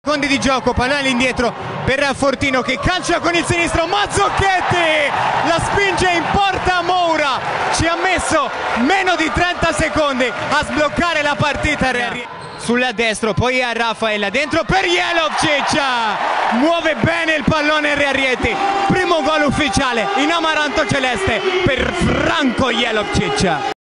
Secondi di gioco, pallone all'indietro per Fortino che calcia con il sinistro, Mazzocchetti la spinge in porta Moura, ci ha messo meno di 30 secondi a sbloccare la partita. Sulla destra, poi a Raffaella, dentro per Jelovcic, muove bene il pallone Rieti, primo gol ufficiale in amaranto celeste per Franco Jelovcic.